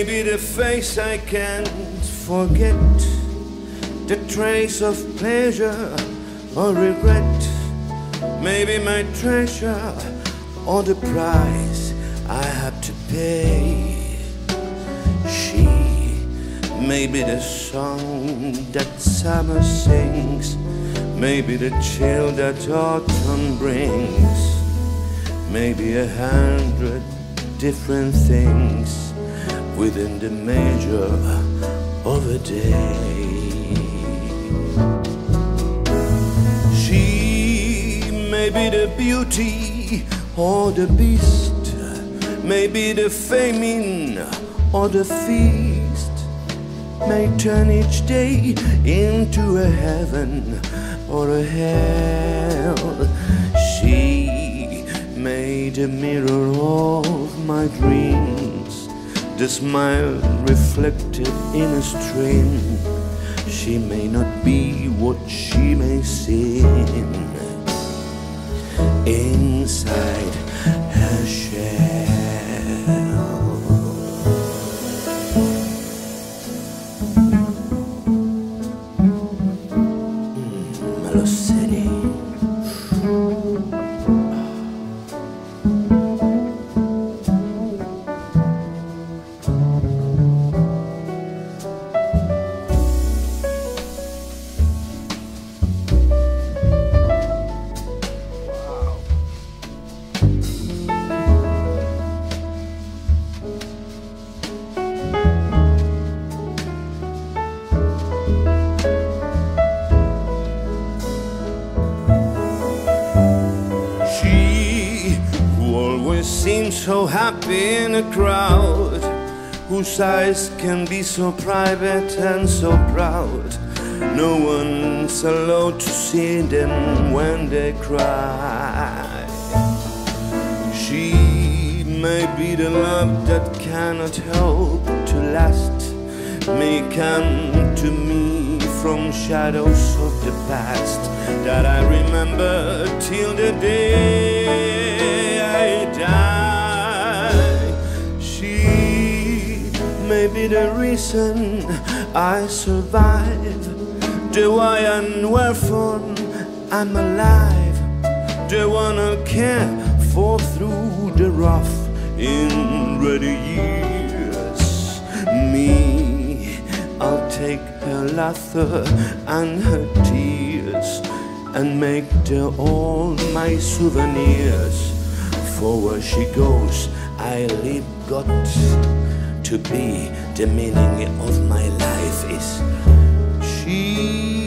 Maybe the face I can't forget, the trace of pleasure or regret. Maybe my treasure or the price I have to pay. She may be the song that summer sings, maybe the chill that autumn brings, maybe 100 different things within the measure of a day. She may be the beauty or the beast, maybe the famine or the feast, may turn each day into a heaven or a hell. She made a mirror of my dreams, the smile reflected in a stream. She may not be what she may seem inside her shell. Mellow City. Seems so happy in a crowd, whose eyes can be so private and so proud. No one's allowed to see them when they cry. She may be the love that cannot help to last, may come to me from shadows of the past that I remember till the day I die. She may be the reason I survive, the why and wherefore I'm alive, the one I care for through the rough in ready years. Me, I'll take her laughter and her tears and make them all my souvenirs. For where she goes, I live got to be. The meaning of my life is she.